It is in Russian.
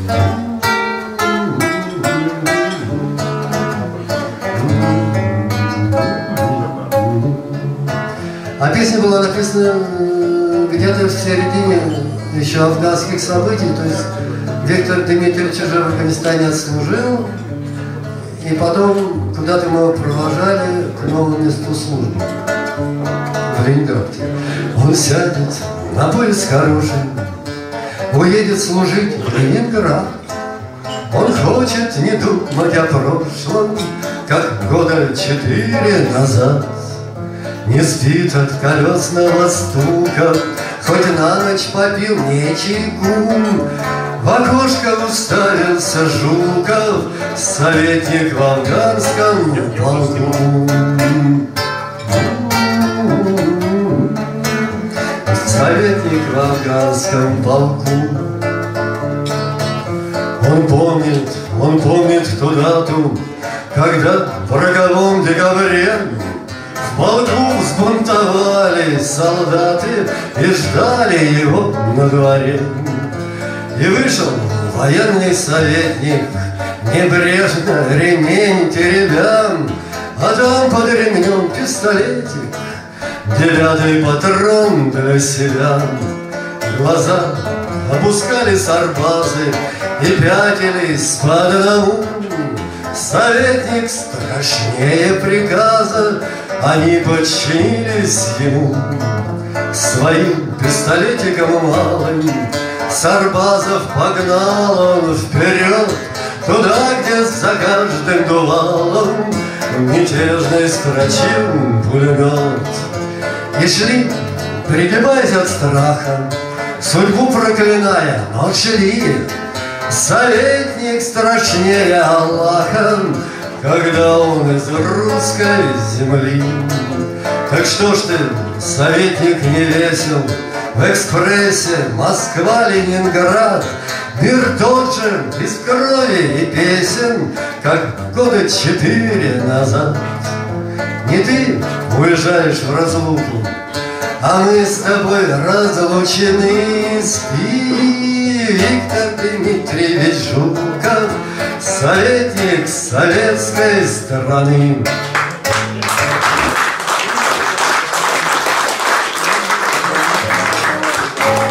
А песня была написана где-то в середине еще афганских событий, то есть Виктор Дмитриевич уже в Афганистане отслужил, и потом куда-то мы его провожали к новому месту службы в Ленинграде. Он сядет на поезд хороший, уедет служить в Ленинград. Он хочет не думать о прошлом, как года 4 назад. Не спит от колесного стука, хоть на ночь попил не чайку. В окошко уставился Жуков, советник в афганском полку. Советник в афганском полку. Он помнит ту дату, когда в роковом декабре в полку взбунтовались солдаты и ждали его на дворе. И вышел военный советник, небрежно ремень теребя, а там под ремнем пистолетик, 9-й патрон для себя. Глаза опускали сарбазы и пятились по одному. Советник страшнее приказа, они подчинились ему. Своим пистолетиком малым сарбазов погнал он вперед, туда, где за каждым дувалом мятежный строчил пулемет. И шли, пригибаясь от страха, судьбу проклиная, но шли. Советник страшнее Аллаха, когда он из русской земли. Так что ж ты, советник, не весел, в экспрессе Москва-Ленинград. Мир тот же, без крови и песен, как года 4 назад. Не ты уезжаешь в разлуку, а мы с тобой разлучены. Спи, Виктор Дмитриевич Жуков, советник советской страны.